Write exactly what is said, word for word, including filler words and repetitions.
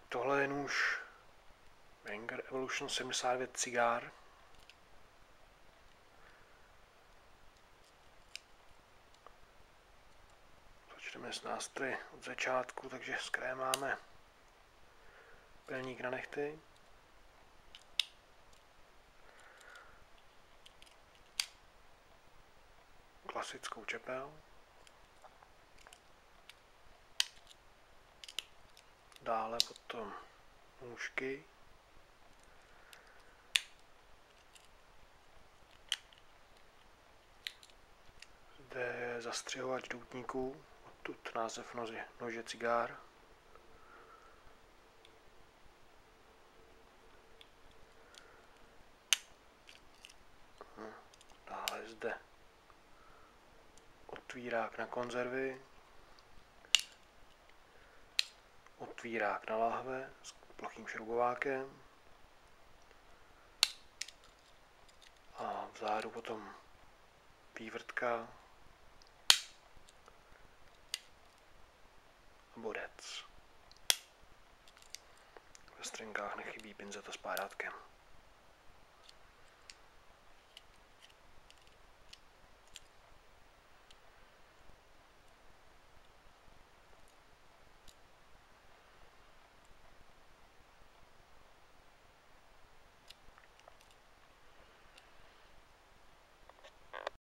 tohle je nůž Wenger Evolution sedmdesát devět Cigar. Začneme s nástroji od začátku, takže z kraje máme pilník na nehty. Klasickou čepel. Dále potom nůžky. Zde je zastřihovač doutníků, odtud název nože, nože Cigar. Dále zde otvírák na konzervy, otvírák na láhve s plochým šroubovákem a vzadu potom vývrtka a bodec. Ve střenkách nechybí pinzeta s párátkem.